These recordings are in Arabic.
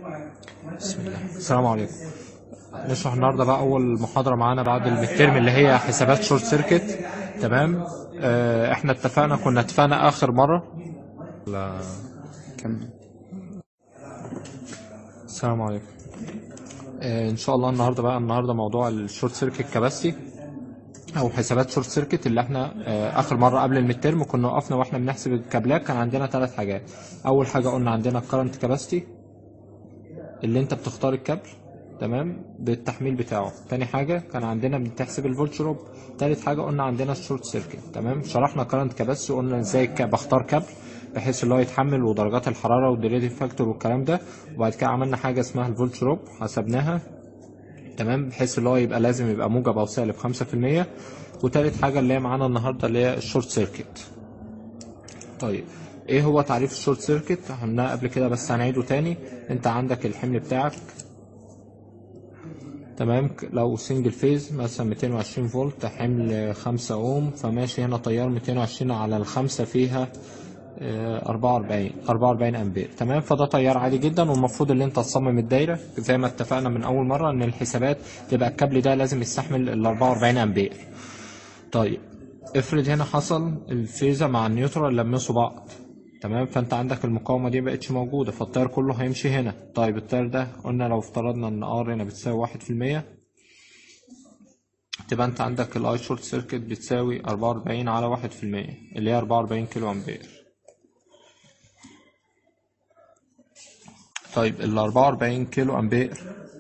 بسم الله. السلام عليكم. نشرح النهارده بقى اول محاضره معانا بعد الميدترم اللي هي حسابات شورت سيركت. تمام. احنا كنا اتفقنا اخر مره. لا كمل. السلام عليكم. ان شاء الله النهارده موضوع الشورت سيركت كباسيتي او حسابات شورت سيركت اللي احنا اخر مره قبل الميدترم كنا وقفنا واحنا بنحسب الكابلات. كان عندنا 3 حاجات. اول حاجه قلنا عندنا الكرنت كاباسيتي اللي انت بتختار الكابل تمام بالتحميل بتاعه. تاني حاجه كان عندنا بتحسب الفولت دروب. تالت حاجه قلنا عندنا الشورت سيركت. تمام. شرحنا كرنت كبس وقلنا ازاي بختار كابل بحيث اللي هو يتحمل ودرجات الحراره والديريتيف فاكتور والكلام ده. وبعد كده عملنا حاجه اسمها الفولت دروب حسبناها تمام بحيث اللي هو يبقى لازم يبقى موجب او سالب 5%. وتالت حاجه اللي هي معانا النهارده اللي هي الشورت سيركت. طيب ايه هو تعريف الشورت سيركت؟ قلناه قبل كده بس هنعيده تاني. انت عندك الحمل بتاعك تمام. لو سنجل فيز مثلا 220 فولت حمل 5 اوم فماشي هنا تيار 220 على الخمسة فيها 44 امبير. تمام. فده تيار عادي جدا والمفروض ان انت تصمم الدايره زي ما اتفقنا من اول مره ان الحسابات تبقى الكابل ده لازم يستحمل ال 44 امبير. طيب افرض هنا حصل الفيزا مع النيوترال لمسوا بعض تمام. فانت عندك المقاومه دي مبقتش موجوده فالتيار كله هيمشي هنا. طيب التيار ده قلنا لو افترضنا ان ار هنا بتساوي 1% تبقى انت عندك الاي شورت سيركت بتساوي 44 على 1% اللي هي 44 كيلو امبير. طيب ال 44 كيلو امبير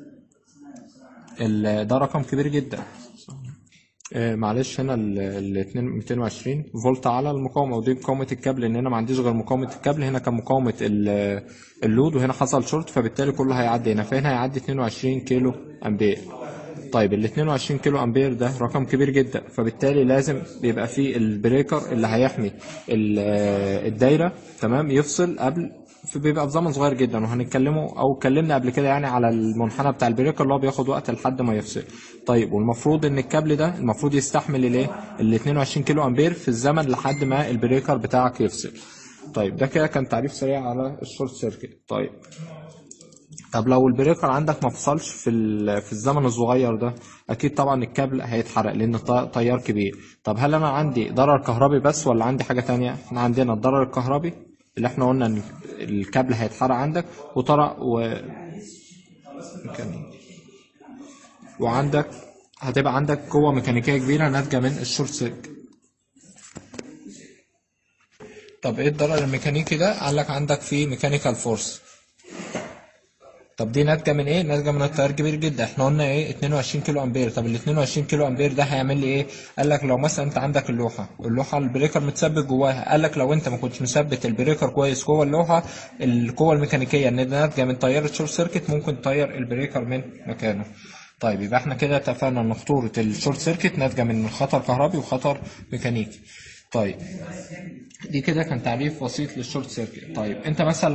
ده رقم كبير جدا. معلش هنا ال 220 فولت على المقاومه ودي مقاومه الكابل لان هنا ما عنديش غير مقاومه الكابل. هنا كان مقاومه اللود وهنا حصل شورت فبالتالي كله هيعدي هنا. فهنا هيعدي 22 كيلو امبير. طيب ال 22 كيلو امبير ده رقم كبير جدا فبالتالي لازم بيبقى فيه البريكر اللي هيحمي الدايره تمام يفصل قبل. بيبقى في زمن صغير جدا اتكلمنا قبل كده يعني على المنحنى بتاع البريكر اللي هو بياخد وقت لحد ما يفصل. طيب والمفروض ان الكابل ده المفروض يستحمل ال 22 كيلو امبير في الزمن لحد ما البريكر بتاعك يفصل. طيب ده كده كان تعريف سريع على الشورت سيركت. طب لو البريكر عندك ما فصلش في الزمن الصغير ده اكيد طبعا الكابل هيتحرق لان تيار كبير. طب هل انا عندي ضرر كهربي بس ولا عندي حاجه تانية؟ احنا عندنا الضرر الكهربي اللي احنا قلنا ان الكابل هيتحرق عندك وعندك هتبقى عندك قوه ميكانيكيه كبيره ناتجه من الشورت سيركت. طب ايه الضرر الميكانيكي ده؟ قال لك عندك فيه ميكانيكال فورس. طب دي ناتجه من ايه؟ ناتجه من التيار كبير جدا. احنا قلنا ايه؟ 22 كيلو امبير. طب ال 22 كيلو امبير ده هيعمل لي ايه؟ قال لك لو مثلا انت عندك اللوحه البريكر متثبت جواها. قال لك لو انت ما كنتش مثبت البريكر كويس جوه اللوحه القوه الميكانيكيه اللي ناتجه من تيار الشورت سيركت ممكن تطير البريكر من مكانه. طيب يبقى احنا كده اتفقنا ان خطوره الشورت سيركت ناتجه من خطر كهربي وخطر ميكانيكي. طيب دي كده كان تعريف بسيط للشورت سيركت. طيب انت مثلا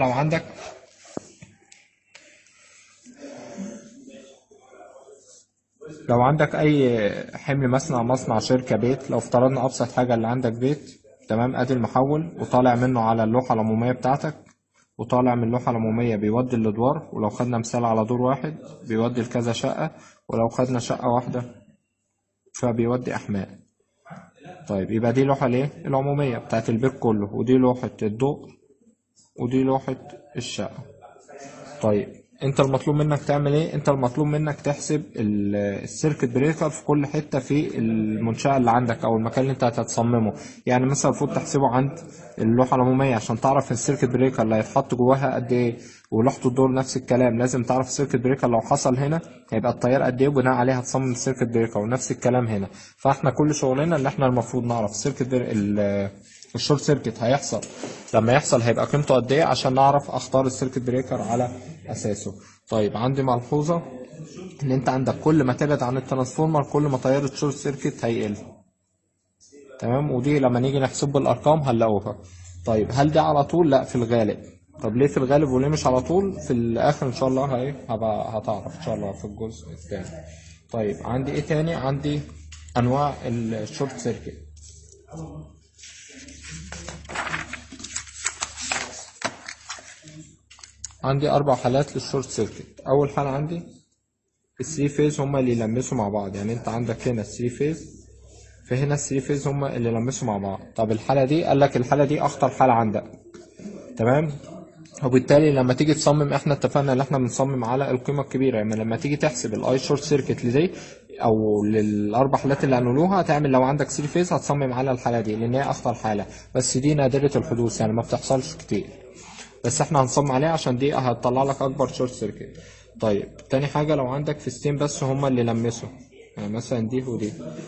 لو عندك اي حمل مصنع شركة بيت. لو افترضنا ابسط حاجة اللي عندك بيت تمام. ادي المحول وطالع منه على اللوحة العمومية بتاعتك وطالع من اللوحة العمومية بيودي الادوار. ولو خدنا مثال على دور واحد بيودي لكذا شقة ولو خدنا شقة واحدة فبيودي احمال. طيب يبقى دي لوحة ليه العمومية بتاعت البيت كله ودي لوحة الضوء ودي لوحة الشقة. طيب انت المطلوب منك تعمل ايه؟ انت المطلوب منك تحسب السيركت بريكر في كل حته في المنشاه اللي عندك او المكان اللي انت هتصممه. يعني مثلا المفروض تحسبه عند اللوحه العموميه عشان تعرف السيركت بريكر اللي هيتحط جواها قد ايه. ولوحه الدور نفس الكلام لازم تعرف السيركت بريكر لو حصل هنا هيبقى التيار قد ايه وبناء عليه هتصمم السيركت بريكر. ونفس الكلام هنا. فاحنا كل شغلنا اللي احنا المفروض نعرف الشورت سيركت هيحصل لما يحصل هيبقى قيمته قد ايه عشان نعرف اختار السيركت بريكر على اساسه. طيب عندي ملحوظه ان انت عندك كل ما تبعد عن الترانسفورمر كل ما تيار الشورت سيركت هيقل. تمام. ودي لما نيجي نحسب بالارقام هنلاقوها. طيب هل ده على طول؟ لا في الغالب. طب ليه في الغالب وليه مش على طول؟ في الاخر ان شاء الله هتعرف ان شاء الله في الجزء الثاني. طيب عندي ايه تاني؟ عندي انواع الشورت سيركت. عندي 4 حالات للشورت سيركت. اول حاله عندي الثري فيز هما اللي يلمسوا مع بعض، يعني انت عندك هنا الثري فيز، في هنا الثري فيز هما اللي يلمسوا مع بعض. طب الحاله دي قال لك الحاله دي اخطر حاله عندك، تمام. وبالتالي لما تيجي تصمم، احنا اتفقنا ان احنا بنصمم على القيمه الكبيره، يعني لما تيجي تحسب الاي شورت سيركت لدي او للاربع حالات اللي هنقولوها، هتعمل لو عندك 3 فيز هتصمم على الحاله دي لان هي اخطر حاله، بس دي نادره الحدوث يعني ما بتحصلش كتير، بس احنا هنصمم عليها عشان دي هتطلع لك اكبر شورت سيركت. طيب تاني حاجه لو عندك فيزتين بس هما اللي لمسوا، يعني مثلا دي ودي،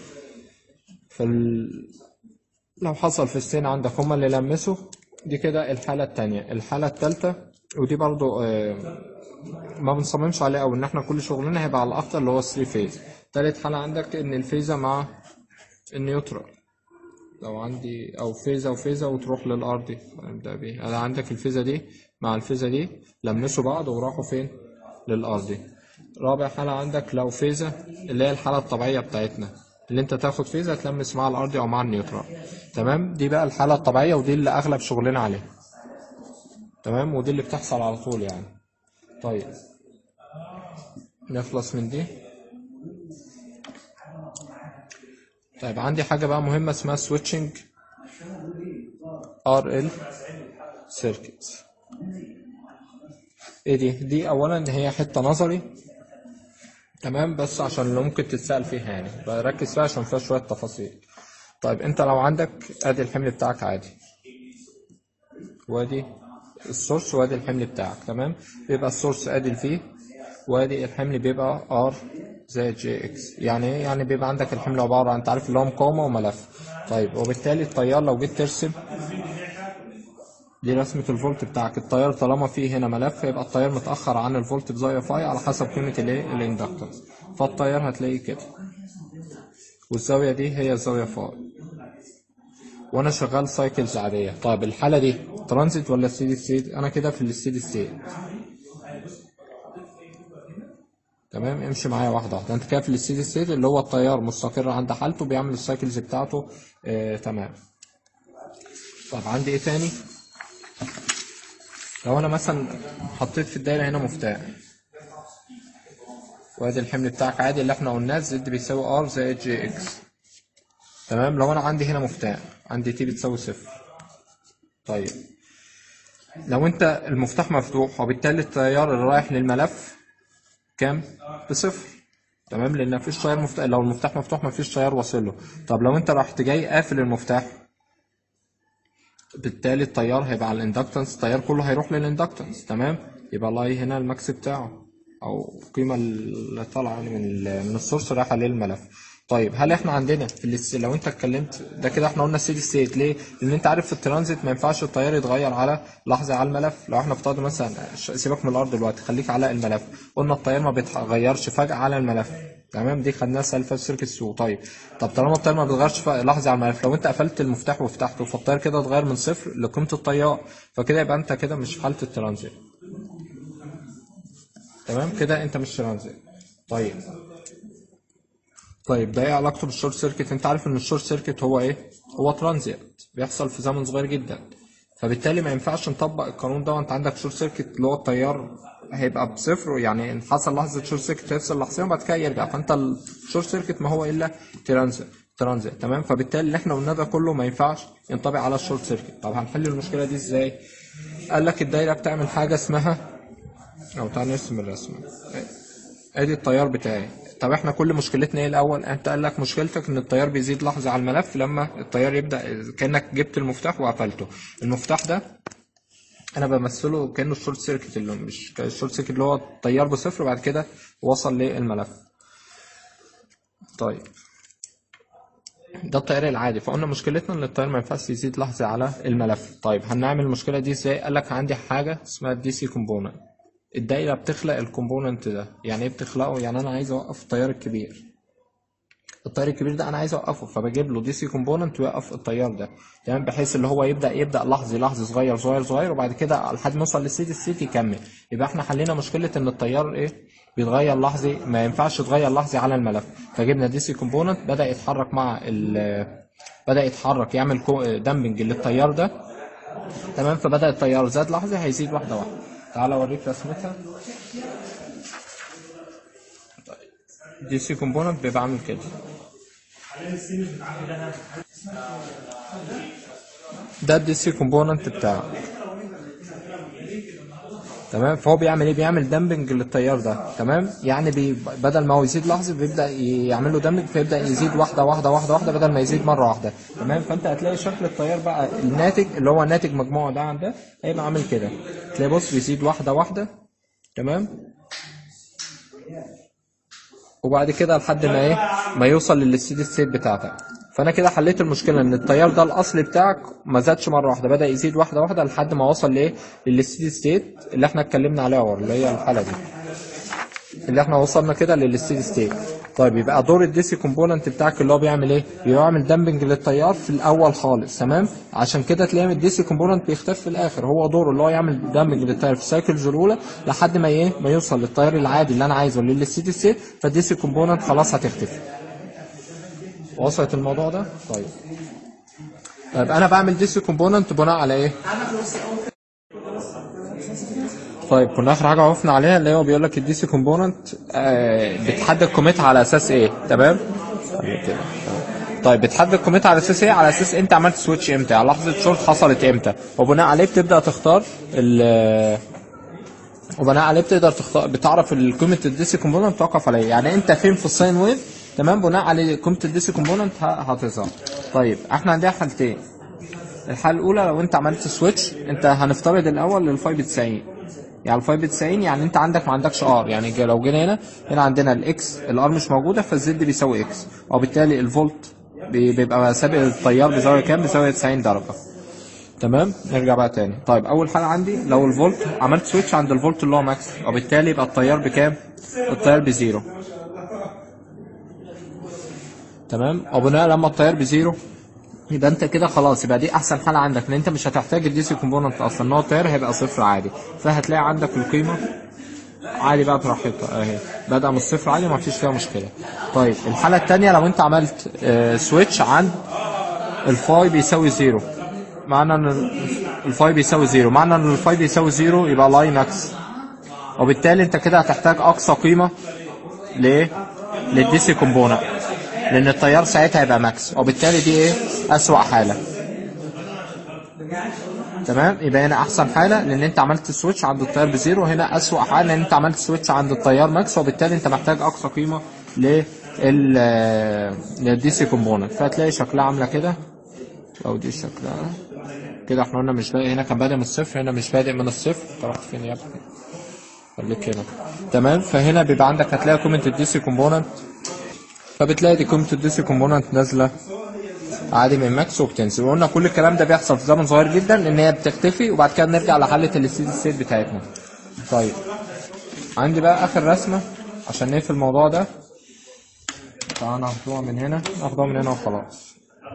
لو حصل فيزتين عندك هما اللي لمسوا، دي كده الحالة التانية. الحالة التالتة ودي برضو ما بنصممش عليها، او ان احنا كل شغلنا هيبقى على الاخطر اللي هو 3 فيز. تالت حالة عندك ان الفيزة مع النيوترال، لو عندي او فيزة وفيزة وتروح للارضي، نبدأ بيه. انا عندك الفيزة دي مع الفيزة دي لمسوا بعض وراحوا فين؟ للارضي. رابع حالة عندك لو فيزة اللي هي الحالة الطبيعية بتاعتنا، اللي انت تاخد فيزة تلمس مع الارضي او مع النيوترال، تمام. دي بقى الحالة الطبيعية ودي اللي اغلب شغلنا عليها، تمام، ودي اللي بتحصل على طول يعني. طيب نخلص من دي. طيب عندي حاجة بقى مهمة اسمها switching RL circuits. ايه دي اولا هي حتة نظري، تمام، بس عشان لو ممكن تتسأل فيها يعني بركز فيها عشان فيها شوية تفاصيل. طيب انت لو عندك ادي الحمل بتاعك عادي، وادي السورس وادي الحمل بتاعك، تمام. بيبقى السورس ادي الفي، وادي الحمل بيبقى ار زائد جي اكس. يعني ايه؟ يعني بيبقى عندك الحمل عباره عن، انت عارف اللي هو مقاومه وملف. طيب وبالتالي التيار لو جيت ترسم دي رسمه الفولت بتاعك، التيار طالما فيه هنا ملف يبقى التيار متاخر عن الفولت بزاويه فاي على حسب قيمه الايه؟ الاندكتنس. فالتيار هتلاقيه كده، والزاويه دي هي الزاويه فاي، وانا شغال سايكلز عاديه. طيب الحاله دي ترانزيت ولا ستيدي ستيت؟ انا كده في الستيدي ستيت، تمام. امشي معايا واحده واحده. انت كده في الستيدي ستيت اللي هو التيار مستقر عند حالته بيعمل السايكلز بتاعته، تمام. طب عندي ايه تاني؟ لو انا مثلا حطيت في الدايره هنا مفتاح، وادي الحمل بتاعك عادي اللي احنا قلناه زد بيساوي ار زائد جي اكس، تمام. لو انا عندي هنا مفتاح، عندي تي بتساوي صفر. طيب لو انت المفتاح مفتوح وبالتالي التيار اللي رايح للملف كام؟ بصفر، تمام، لان مفيش تيار مفتاح. لو المفتاح مفتوح مفيش تيار واصل له. طب لو انت رحت جاي قافل المفتاح، بالتالي التيار هيبقى على الاندكتنس، التيار كله هيروح للاندكتنس، تمام. يبقى الله هنا الماكس بتاعه او القيمه اللي طالعه من السورس رايحه للملف. طيب هل احنا عندنا في لو انت اتكلمت ده كده احنا قلنا ستيدي ستيت ليه؟ لان انت عارف في الترانزيت ما ينفعش التيار يتغير على لحظه على الملف. لو احنا افترضنا مثلا سيبك من الارض دلوقتي، خليك على الملف، قلنا التيار ما بيتغيرش فجاه على الملف، تمام. دي خدناها سالفه في سيركت سو. طيب طب طالما التيار ما بيتغيرش في لحظه على الملف، لو انت قفلت المفتاح وفتحته فالتيار كده اتغير من صفر لقيمه التيار، فكده يبقى انت كده مش في حاله الترانزيت، تمام. كده انت مش ترانزيت. طيب ده ايه علاقته بالشورت سيركت؟ انت عارف ان الشورت سيركت هو ايه؟ هو ترانزيت بيحصل في زمن صغير جدا، فبالتالي ما ينفعش نطبق القانون ده وانت عندك شورت سيركت اللي هو التيار هيبقى بصفر، يعني ان حصل لحظه شورت سيركت هيفصل لحظتين وبعد كده يرجع، فانت الشورت سيركت ما هو الا ترانزيت، تمام. فبالتالي اللي احنا قلناه ده كله ما ينفعش ينطبق على الشورت سيركت. طب هنحل المشكله دي ازاي؟ قال لك الدايره بتعمل حاجه اسمها، او تعال نرسم الرسمه، ادي التيار بتاعي. طب احنا كل مشكلتنا ايه الاول؟ انت قال لك مشكلتك ان التيار بيزيد لحظه على الملف لما التيار يبدا، كانك جبت المفتاح وقفلته. المفتاح ده انا بمثله كانه الشورت سيركت، اللي مش الشورت سيركت اللي هو التيار بصفر وبعد كده وصل للملف. طيب ده التيار العادي، فقلنا مشكلتنا ان التيار ما ينفعش يزيد لحظه على الملف. طيب هنعمل المشكله دي ازاي؟ قال لك عندي حاجه اسمها الدي سي كومبوننت. الدايره بتخلق الكومبوننت ده. يعني ايه بتخلقه؟ يعني انا عايز اوقف التيار الكبير، التيار الكبير ده انا عايز اوقفه، فبجيب له دي سي كومبوننت ويوقف التيار ده، تمام، بحيث اللي هو يبدا لحظي صغير صغير صغير وبعد كده لحد ما يوصل للستيدي ستيت يكمل. يبقى احنا حلينا مشكله ان التيار ايه؟ بيتغير لحظي، ما ينفعش يتغير لحظي على الملف. فجبنا دي سي كومبوننت بدا يتحرك مع بدا يتحرك يعمل دامبنج للتيار ده، تمام. فبدا التيار زاد لحظي هيزيد واحده واحده، تعال اوريك رسمتها. دي سي كومبوننت بيبقى عامل كده. ده الدي سي كومبوننت بتاعه، تمام. فهو بيعمل ايه؟ بيعمل دامبنج للتيار ده، تمام. يعني بدل ما هو يزيد لحظه بيبدا يعمل له دامبنج، فيبدا يزيد واحده واحده واحده واحده بدل ما يزيد مره واحده، تمام. فانت هتلاقي شكل التيار بقى الناتج اللي هو ناتج مجموعه ده عن ده هيبقى عامل كده. تلاقي بص بيزيد واحده واحده، تمام. وبعد كده لحد ما ايه؟ ما يوصل للستيدي ستيت بتاعتك. فانا كده حليت المشكله ان التيار ده الاصلي بتاعك ما زادش مره واحده، بدا يزيد واحده واحده لحد ما وصل لايه؟ للستيدي ستيت اللي احنا اتكلمنا عليها، اللي هي الحاله دي اللي احنا وصلنا كده للستيدي ستيت. طيب يبقى دور الدي سي كومبوننت بتاعك اللي هو بيعمل ايه؟ بيعمل دامبنج للتيار في الاول خالص، تمام. عشان كده تلاقي الدي سي كومبوننت بيختفي في الاخر. هو دوره اللي هو يعمل دامبنج للتيار في السايكلز الاولى لحد ما ايه؟ ما يوصل للتيار العادي اللي انا عايزه للستيدي ستيت، فالدي سي كومبوننت خلاص هتختفي. وصلت الموضوع ده؟ طيب انا بعمل دي سي كومبوننت بناء على ايه؟ طيب كنا اخر حاجه وقفنا عليها اللي هو بيقول لك الدي سي كومبوننت بتحدد قيمتها على اساس ايه، تمام. طيب بتحدد قيمتها على اساس ايه؟ على اساس انت عملت سويتش امتى، على لحظه شورت حصلت امتى، وبناء عليه بتبدا تختار وبناء عليه بتقدر تختار، بتعرف قيمه الدي سي كومبوننت بتوقف على ايه. يعني انت فين في الساين ويف، تمام. بناء على قيمه الدي سي كومبوننت هتظهر. طيب احنا عندنا حالتين. الحاله الاولى لو انت عملت سويتش، انت هنفترض الاول للفاي ب 90. يعني الفاي ب 90 يعني انت عندك ما عندكش ار. يعني لو جينا هنا عندنا الاكس، الار مش موجوده، فالزد بيساوي اكس، وبالتالي الفولت بيبقى سابق التيار بزاويه كام؟ بزاويه 90 درجه، تمام. نرجع بقى تاني. طيب اول حاله عندي لو الفولت عملت سويتش عند الفولت اللي هو ماكس، وبالتالي يبقى التيار بكام؟ التيار بزيرو، تمام. وبناء لما التيار بزيرو يبقى انت كده خلاص، يبقى دي احسن حاله عندك، لان انت مش هتحتاج الدي سي كومبوننت اصلا، ان هو التيار هيبقى صفر عادي. فهتلاقي عندك القيمه عادي بقى براحتها اهي، بدأ من الصفر عادي ما فيش فيها مشكله. طيب الحاله الثانيه لو انت عملت سويتش عند الفاي بيساوي زيرو، معنى ان الفاي بيساوي زيرو، معنى ان الفاي بيساوي زيرو يبقى لاي ماكس، وبالتالي انت كده هتحتاج اقصى قيمه لايه؟ للدي سي كومبوننت، لان التيار ساعتها هيبقى ماكس، وبالتالي دي ايه؟ اسوأ حاله، تمام. يبقى هنا احسن حاله لان انت عملت سويتش عند التيار بزيرو، هنا اسوأ حاله لان انت عملت سويتش عند التيار ماكس، وبالتالي انت محتاج اقصى قيمه للدي سي كومبوننت. فهتلاقي شكلها عامله كده. لو دي شكلها كده، احنا قلنا مش بادئ، هنا كان بادئ من الصفر، هنا مش بادئ من الصفر. انت رحت فين يا ابني؟ خليك هنا، تمام. فهنا بيبقى عندك هتلاقي قيمه الدي سي كومبوننت، فبتلاقي دي قيمه الدي سي كومبوننت نازله عادي من ماكس وبتنزل. وقلنا كل الكلام ده بيحصل في زمن صغير جدا ان هي بتختفي، وبعد كده نرجع لحاله الستيدي ستيت بتاعتنا. طيب عندي بقى اخر رسمه عشان نقفل الموضوع ده. تعالى ناخدوها من هنا، ناخدوها من هنا وخلاص.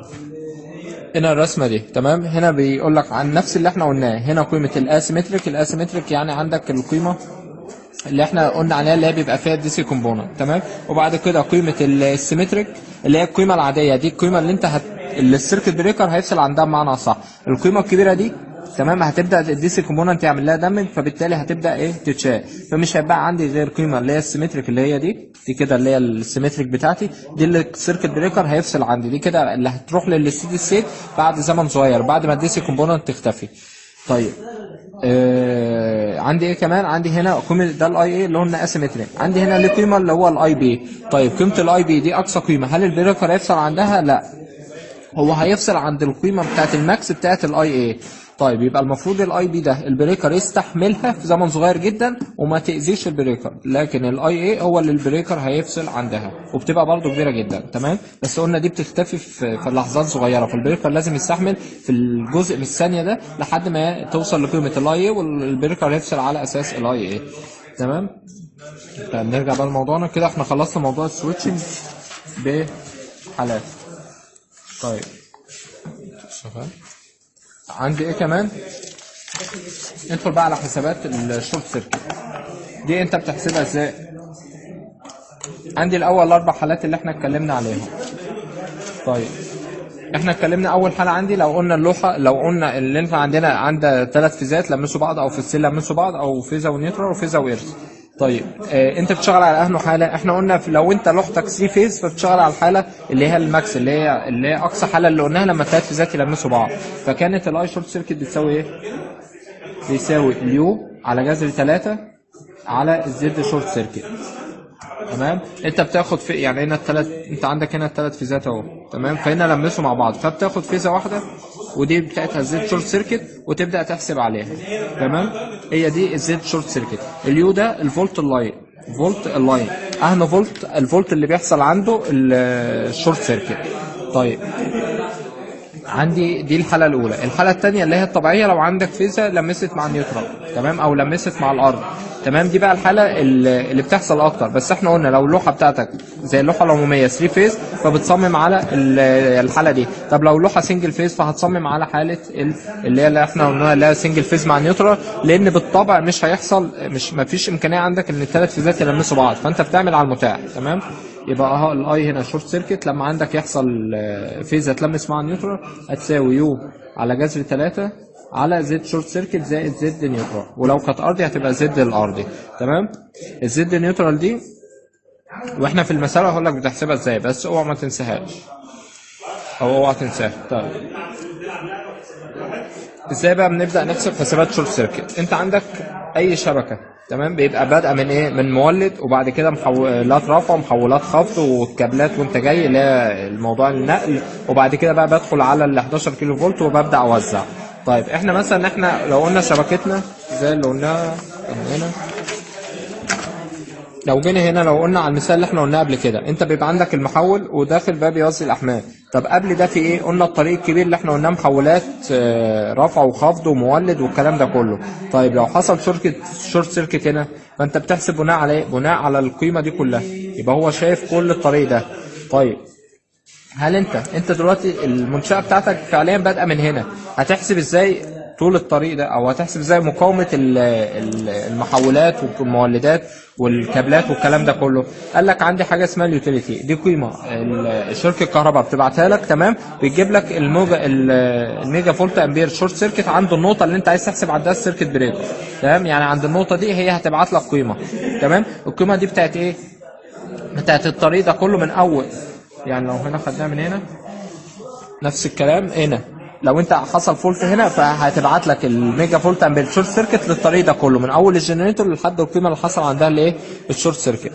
هنا الرسمه دي، تمام. هنا بيقول لك عن نفس اللي احنا قلناه. هنا قيمه الاسيمتريك، الاسيمتريك يعني عندك القيمه اللي احنا قلنا عليها اللي هي بيبقى فيها الدي سي كومبوننت، تمام. وبعد كده قيمه السيمتريك اللي هي القيمه العاديه، دي القيمه اللي انت اللي السيركت بريكر هيفصل عندها بمعنى صح. القيمه الكبيره دي، تمام، هتبدا الدي سي كومبوننت يعمل لها دامج، فبالتالي هتبدا ايه؟ تتشال. فمش هيبقى عندي غير قيمه اللي هي السيمتريك اللي هي دي كده اللي هي السيمتريك بتاعتي، دي اللي السيركت بريكر هيفصل عندي، دي كده اللي هتروح للستيدي ستيت بعد زمن صغير بعد ما الدي سي كومبوننت تختفي. طيب عندي ايه كمان؟ عندي هنا قيمه ده الاي اي اللي هو اسيمتريك، عندي هنا ليه قيمه اللي هو الاي بي. طيب قيمه الاي بي دي اقصى قيمه، هل البريكر هيفصل عندها؟ لا، هو هيفصل عند القيمه بتاعه الماكس بتاعه الاي اي. طيب يبقى المفروض الاي بي ده البريكر يستحملها في زمن صغير جدا وما تاذيش البريكر، لكن الاي اي هو اللي البريكر هيفصل عندها، وبتبقى برضو كبيره جدا، تمام. بس قلنا دي بتختفي في لحظات صغيره، فالبريكر لازم يستحمل في الجزء من الثانيه ده لحد ما توصل لقيمه الاي اي، والبريكر هيفصل على اساس الاي اي، تمام. طيب نرجع بقى لموضوعنا كده. احنا خلصنا موضوع السويتشنج بحالات. طيب شغال. عندي ايه كمان؟ ندخل بقى على حسابات الشورت سيركت. دي انت بتحسبها ازاي؟ عندي الاول الاربع حالات اللي احنا اتكلمنا عليهم. طيب احنا اتكلمنا اول حاله عندي لو قلنا اللوحه، لو قلنا اللي انت عندنا 3 فيزات لمسوا بعض، او فيزتين لمسوا بعض، او فيزا ونيوترال وفيزا وإيرث. طيب انت بتشتغل على انه حاله؟ احنا قلنا لو انت لوحتك 3 فيز فبتشتغل على الحاله اللي هي الماكس، اللي هي اقصى حاله اللي قلناها لما 3 فيزات يلمسوا بعض. فكانت الاي شورت سيركت بتساوي ايه؟ بيساوي اليو على جذر 3 على الزد شورت سيركت. تمام. انت بتاخد في يعني هنا انت عندك هنا الثلاث فيزات اهو، تمام، فهنا لمسوا مع بعض فبتاخد فيزه واحده ودي بتاعتها الزد شورت سيركت وتبدا تحسب عليها. تمام. هي دي الزد شورت سيركت. اليو ده الفولت اللاين، فولت اللاين اهم فولت، الفولت اللي بيحصل عنده الشورت سيركت. طيب عندي دي الحاله الاولى. الحاله الثانيه اللي هي الطبيعيه لو عندك فيزا لمست مع النيوترال، تمام، او لمست مع الارض، تمام، دي بقى الحاله اللي بتحصل اكتر. بس احنا قلنا لو اللوحه بتاعتك زي اللوحه العموميه 3 فيز فبتصمم على الحاله دي. طب لو اللوحه سنجل فيز فهتصمم على حاله اللي احنا قلناها اللي هي سنجل فيز مع النيوترال، لان بالطبع مش هيحصل، ما فيش امكانيه عندك ان الثلاث فيزات يلمسوا بعض، فانت بتعمل على المتاح. تمام. يبقى اهو الاي هنا شورت سيركت لما عندك يحصل فيزا تلمس مع النيوترال هتساوي يو على جذر 3 على زد شورت سيركت زائد زد نيوترال، ولو كانت ارضي هتبقى زد الارضي. تمام. الزد نيوترال دي واحنا في المساله هقول لك بتحسبها ازاي، بس اوعى ما تنساهاش او اوعى تنساها. طيب ازاي بقى بنبدا نحسب حسابات شورت سيركت؟ انت عندك اي شبكه، تمام، بيبقى بادئه من ايه؟ من مولد، وبعد كده محولات رفع ومحولات خفض والكابلات وانت جاي اللي هي الموضوع النقل، وبعد كده بقى بدخل على ال 11 كيلو فولت وببدا اوزع. طيب احنا مثلا احنا لو قلنا شبكتنا زي اللي قلناها هنا، لو جينا هنا لو قلنا على المثال اللي احنا قلناه قبل كده، انت بيبقى عندك المحول وداخل بقى بيوزع الاحمال. طب قبل ده في ايه؟ قلنا الطريق الكبير اللي احنا قلناه محولات رفع وخفض ومولد والكلام ده كله. طيب لو حصل شورت سيركت هنا فانت بتحسب بناء على ايه؟ بناء على القيمه دي كلها، يبقى هو شايف كل الطريق ده. طيب هل انت دلوقتي المنشاه بتاعتك فعليا بادئه من هنا، هتحسب ازاي طول الطريق ده، او هتحسب ازاي مقاومه المحولات والمولدات والكابلات والكلام ده كله؟ قال لك عندي حاجه اسمها اليوتيليتي، دي قيمه شركه الكهرباء بتبعتها لك، تمام، بتجيب لك الميجا فولت امبير شورت سيركت عند النقطه اللي انت عايز تحسب عندها السيركت بريكر، تمام، يعني عند النقطه دي هي هتبعت لك قيمه، تمام. القيمه دي بتاعت ايه؟ بتاعت الطريق ده كله من اول، يعني لو هنا خدناها من هنا نفس الكلام هنا، لو انت حصل فولت هنا فهتبعت لك الميجا فولت امبير شورت سيركت للطريق ده كله من اول الجنريتور لحد القيمه اللي حصل عندها الايه؟ الشورت سيركت.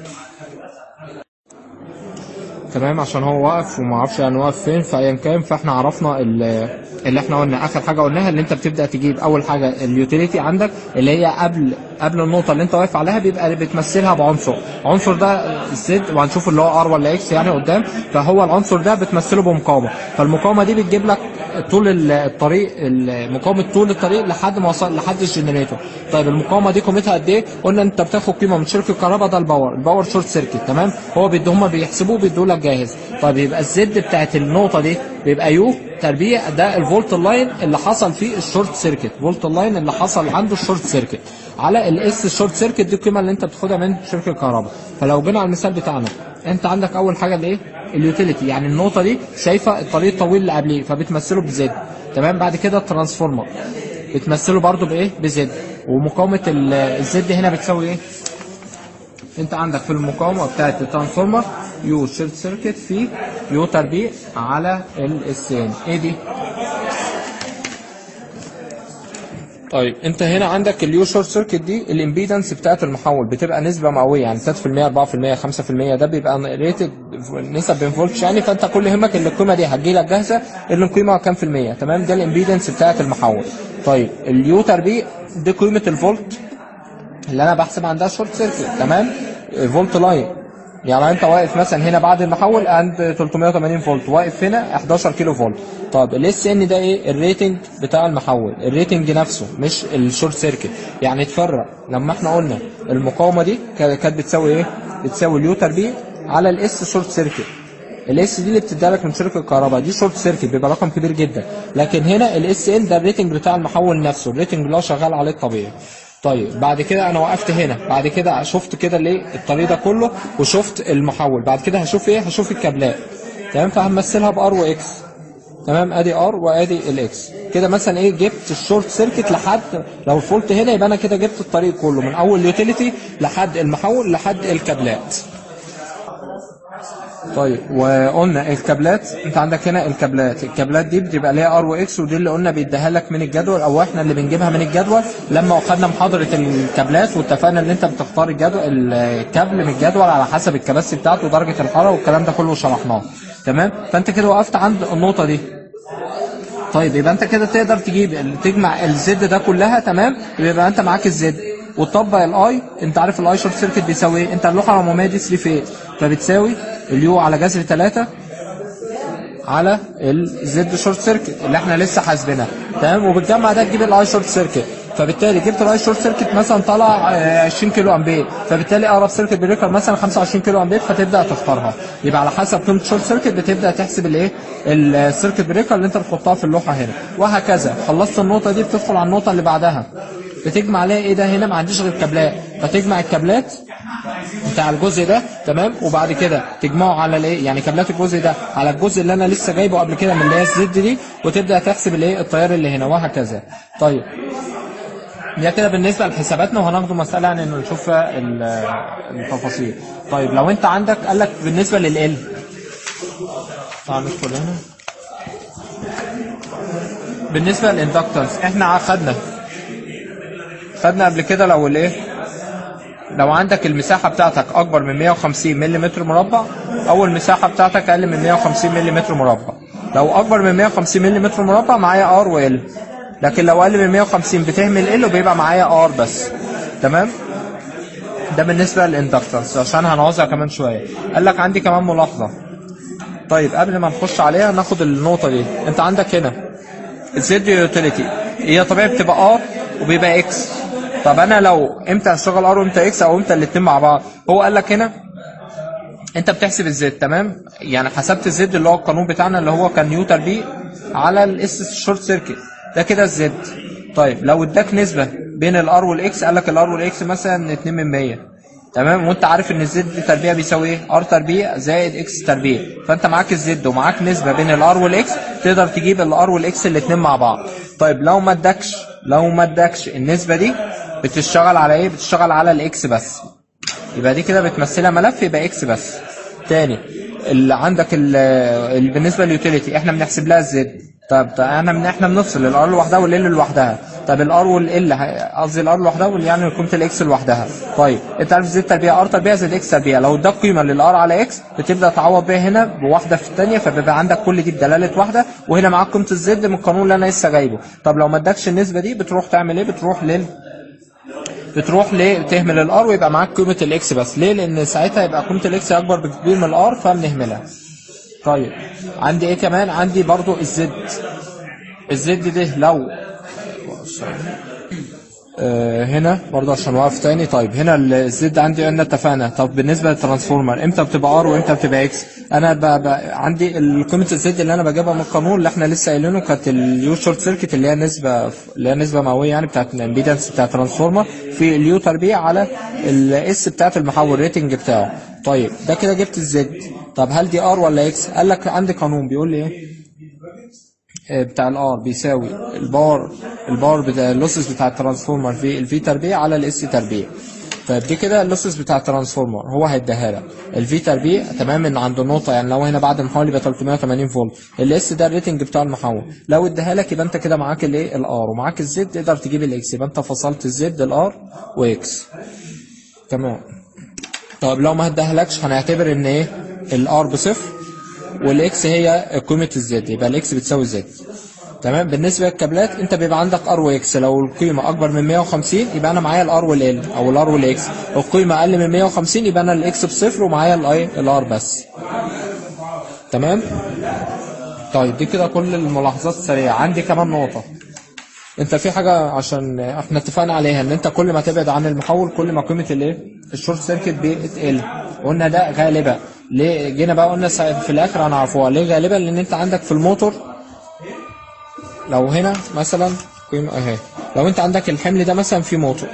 تمام. عشان هو واقف وما اعرفش يعني واقف فين، فايا كان فاحنا عرفنا اللي احنا قلنا اخر حاجه قلناها، اللي انت بتبدا تجيب اول حاجه اليوتيليتي عندك اللي هي قبل النقطه اللي انت واقف عليها، بيبقى بتمثلها عنصر ده الزد، وهنشوف اللي هو ار ولا اكس يعني قدام. فهو العنصر ده بتمثله بمقاومه، فالمقاومه دي بتجيب لك طول الطريق، مقاومه طول الطريق لحد ما وصل لحد الجنريتور. طيب المقاومه دي قيمتها قد ايه؟ قلنا انت بتاخد قيمه من شركه الكهرباء، ده الباور شورت سيركت، تمام، هو هم بيحسبوه بيدوا لك جاهز. طيب يبقى الزد بتاعت النقطه دي بيبقى يو تربيع، ده الفولت لاين اللي حصل فيه الشورت سيركت، فولت لاين اللي حصل عنده الشورت سيركت، على الاس الشورت سيركت دي القيمه اللي انت بتاخدها من شركه الكهرباء. فلو جينا على المثال بتاعنا، انت عندك اول حاجه الايه؟ اليوتيليتي، يعني النقطه دي شايفه الطريق الطويل اللي قبليه فبتمثله بزد، تمام. بعد كده الترانسفورمر بتمثله برده بايه؟ بزد، ومقاومه الزد هنا بتساوي ايه؟ انت عندك في المقاومه بتاعت الترانسفورمر يو شورت سيركت في يو تربيع على الاس ان ايه دي. طيب انت هنا عندك اليو شورت سيركت دي الامبيدنس بتاعت المحول بتبقى نسبه مئويه، يعني 3% 4% 5%، ده بيبقى ريتد نسب بين فولتش يعني. فانت كل يهمك ان القيمه دي هتجي لك جاهزه ان القيمه كام في الميه، تمام، ده الامبيدنس بتاعت المحول. طيب اليو تربيع دي قيمه الفولت اللي انا بحسب عندها شورت سيركت، تمام، فولت لاين، يعني انت واقف مثلا هنا بعد المحول عند 380 فولت، واقف هنا 11 كيلو فولت. طب الاس ان ده ايه؟ الريتنج بتاع المحول، الريتنج نفسه مش الشورت سيركت. يعني تفرق لما احنا قلنا المقاومه دي كانت بتساوي ايه؟ بتساوي اليو تربيع على الاس شورت سيركت. الاس دي اللي بتديها لك من شركه الكهرباء دي شورت سيركت، بيبقى رقم كبير جدا. لكن هنا الاس ان ده الريتنج بتاع المحول نفسه، الريتنج اللي هو شغال عليه الطبيعي. طيب بعد كده انا وقفت هنا، بعد كده شفت كده ليه الطريق ده كله وشفت المحول، بعد كده هشوف ايه؟ هشوف الكابلات، تمام، فهمثلها بار واكس، تمام. ادي ار وادي الاكس كده مثلا ايه، جبت الشورت سيركت لحد لو الفولت هنا، يبقى انا كده جبت الطريق كله من اول اليوتيليتي لحد المحول لحد الكابلات. طيب وقلنا الكابلات، انت عندك هنا الكابلات دي بتبقى ليها ار واكس، ودي اللي قلنا بيديها لك من الجدول، او احنا اللي بنجيبها من الجدول لما اخدنا محاضره الكابلات، واتفقنا ان انت بتختار الكابل من الجدول على حسب الكباسيتي بتاعته ودرجه الحراره والكلام ده كله شرحناه. تمام. فانت كده وقفت عند النقطه دي. طيب يبقى انت كده تقدر تجمع الزد ده كلها. تمام. يبقى انت معاك الزد وتطبق الاي. انت عارف الاي شورت سيركت بيساوي ايه؟ انت اللوحه العموميه دي 3 فيز، فبتساوي اليو على جذر 3 على الزد شورت سيركت اللي احنا لسه حاسبينها. تمام. وبتجمع ده تجيب الاي شورت سيركت، فبالتالي جبت الاي شورت سيركت مثلا طلع 20 كيلو امبير، فبالتالي اقرب سيركت بريكر مثلا 25 كيلو امبير، فتبدا تختارها. يبقى على حسب قيمه الشورت سيركت بتبدا تحسب الايه، السيركت بريكر اللي انت بتحطها في اللوحه هنا، وهكذا. خلصت النقطه دي بتدخل على النقطه اللي بعدها، بتجمع عليها ايه ده، هنا ما عنديش غير كابلات، فتجمع الكابلات بتاع الجزء ده. تمام. وبعد كده تجمعه على الايه، يعني كابلات الجزء ده على الجزء اللي انا لسه جايبه قبل كده من اللي هي الزد دي، وتبدا تحسب الايه، التيار اللي هنا، وهكذا. طيب ده كده بالنسبه لحساباتنا، وهناخده مساله يعني انه نشوف التفاصيل. طيب لو انت عندك قال لك بالنسبه لل تعال ندخل هنا. بالنسبه للاندكتورز احنا خدنا قبل كده لو الايه، لو عندك المساحه بتاعتك اكبر من 150 ملم مربع، او المساحه بتاعتك اقل من 150 ملم مربع. لو اكبر من 150 ملم مربع معايا ار وال، لكن لو اقل من 150 بتهمل ال وبيبقى معايا ار بس. تمام. ده بالنسبه للاندكتورز عشان هنعوزها كمان شويه. قال لك عندي كمان ملاحظه. طيب قبل ما نخش عليها ناخد النقطه دي. انت عندك هنا الزد يوتيليتي هي طبيعي بتبقى ار وبيبقى اكس. طب انا لو امتى هشتغل ار وامتى اكس، او امتى الاثنين مع بعض؟ هو قال لك هنا انت بتحسب الزد. تمام. يعني حسبت الزد اللي هو القانون بتاعنا اللي هو كان نيوتن بي على الاس شورت سيركت، ده كده الزد. طيب لو اداك نسبه بين الار والاكس، قال لك الار والاكس مثلا 2 من 100. تمام. وانت عارف ان الزد تربيع بيساوي ايه؟ ار تربيع زائد اكس تربيع. فانت معاك الزد ومعاك نسبه بين الار والاكس، تقدر تجيب الار والاكس الاثنين مع بعض. طيب لو ما ادكش النسبه دي، بتشتغل على ايه؟ بتشتغل على الاكس بس. يبقى دي كده بتمثلها ملف يبقى اكس بس. تاني اللي عندك بالنسبه لليوتيليتي احنا بنحسب لها الزد. طب احنا بنفصل الار لوحدها والال لوحدها. طب الار والال قصدي الار لوحدها يعني قيمه الاكس لوحدها. طيب انت عارف زد تربيع ار تربيع زائد اكس تربيع، لو اداك قيمه للار على اكس بتبدا تعوض بيها هنا بواحده في الثانيه، فبيبقى عندك كل دي بدلاله واحده، وهنا معاك قيمه الزد من القانون اللي انا لسه جايبه. طب لو ما ادكش النسبه دي بتروح تعمل ايه؟ بتروح تهمل الار ويبقى معاك قيمه الاكس بس. ليه؟ لان ساعتها يبقى قيمه الاكس اكبر بكتير من الار فبنهملها. طيب عندي ايه كمان؟ عندي برضو الزد ده لو هنا برضه عشان واقف تاني. طيب هنا الزد عندي قلنا اتفقنا. طب بالنسبه للترانسفورمر امتى بتبقى ار وامتى بتبقى اكس؟ انا عندي قيمه الزد اللي انا بجيبها من القانون اللي احنا لسه قايلينه كانت اليو شورت سيركت اللي هي نسبه مئويه يعني بتاعت الامبيدنس بتاع الترانسفورمر في اليو تربيع على الاس بتاعت المحول ريتنج بتاعه. طيب ده كده جبت الزد. طب هل دي ار ولا اكس؟ قال لك عندي قانون بيقول لي ايه بتاع الار بيساوي الباور بتاع اللوسز بتاع الترانسفورمر في الفي تربيع على الاس تربيع. طيب دي كده اللوسز بتاع الترانسفورمر هو هيديها لك الفي تربيع تمام من عند النقطه، يعني لو هنا بعد المحول يبقى 380 فولت. الاس ده الريتنج بتاع المحول. لو اديها لك يبقى انت كده معاك الايه الار ومعاك الزد، تقدر تجيب الاكس، يبقى انت فصلت الزد الار واكس. تمام. طب لو ما اديهالكش هنعتبر ان ايه الار بصفر والاكس هي قيمه الزد، يبقى الاكس بتساوي زد. تمام. بالنسبه للكابلات انت بيبقى عندك ار واكس، لو القيمه اكبر من 150 يبقى انا معايا الار والال او الار والاكس، القيمه اقل من 150 يبقى انا الاكس بصفر ومعايا الار بس. تمام. طيب دي كده كل الملاحظات السريعه. عندي كمان نقطه، انت في حاجه عشان احنا اتفقنا عليها ان انت كل ما تبعد عن المحول كل ما قيمه الايه الشورت سيركت بتقل. قلنا ده غالبا. ليه جينا بقى قلنا في الاخر هنعرفوها ليه غالبا؟ لان انت عندك في الموتور لو هنا مثلا قيمه اهي، لو انت عندك الحمل ده مثلا في موتور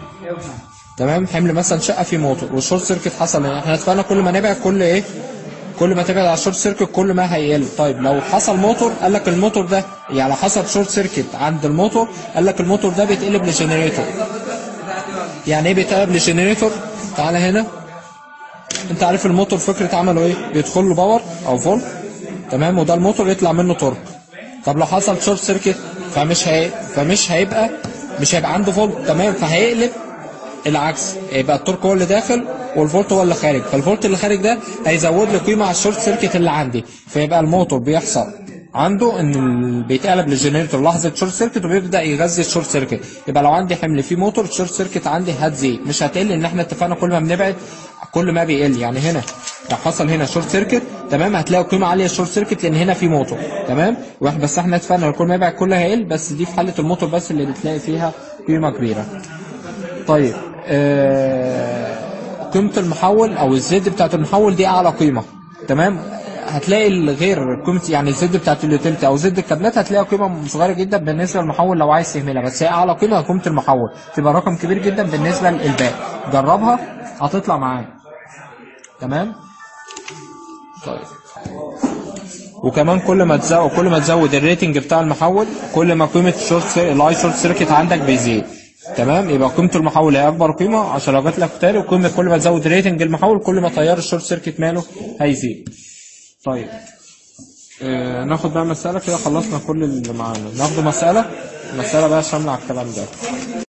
تمام، حمل مثلا شقه في موتور والشورت سيركت حصل هنا، احنا اتفقنا كل ما نبعد كل ايه كل ما تبعد على الشورت سيركت كل ما هيقل. طيب لو حصل موتور، قال لك الموتور ده يعني حصل شورت سيركت عند الموتور، قال لك الموتور ده بيتقلب لجنريتور. يعني ايه بيتقلب لجنريتور؟ تعالى هنا، انت عارف الموتور فكره عمله ايه؟ بيدخل له باور او فولت، تمام، وده الموتور يطلع منه تورك. طب لو حصل شورت سيركت مش هيبقى عنده فولت، تمام، فهيقلب العكس، يبقى التورك هو اللي داخل والفولت هو اللي خارج، فالفولت اللي خارج ده هيزود لي قيمه على الشورت سيركت اللي عندي، فيبقى الموتور بيحصل عنده ان بيتقلب للجنريتور لحظه شورت سيركت وبيبدا يغذي الشورت سيركت. يبقى لو عندي حمل فيه موتور، الشورت سيركت عندي هتزيد مش هتقل، ان احنا اتفقنا كل ما بنبعد كل ما بيقل. يعني هنا لو حصل هنا شورت سيركت، تمام، هتلاقي قيمه عاليه الشورت سيركت لان هنا في موتور، تمام، واحد بس احنا اتفقنا كل ما يبعد كل هيقل، بس دي في حاله الموتور بس اللي بتلاقي فيها قيمه كبيره. طيب قيمه المحول او الزد بتاعت المحول دي اعلى قيمه، تمام. هتلاقي الغير قيمه يعني الزد بتاعت اليوتيلتي او زد الكابلات هتلاقي قيمه صغيره جدا بالنسبه للمحول لو عايز تهملها، بس هي اعلى قيمه قيمه المحول تبقى رقم كبير جدا بالنسبه للباقي. جربها هتطلع معاك، تمام. طيب وكمان كل ما تزود الريتنج بتاع المحول كل ما قيمه الاي شورت سيركت عندك بيزيد، تمام. يبقى قيمه المحول هي اكبر قيمه عشان لو جات لك تاني، وقيمه كل ما تزود ريتنج المحول كل ما تيار الشورت سيركت ماله هيزيد. طيب ناخد بقى مسألة كده، خلصنا كل اللي معانا، ناخد مسألة بقى شاملة على الكلام ده.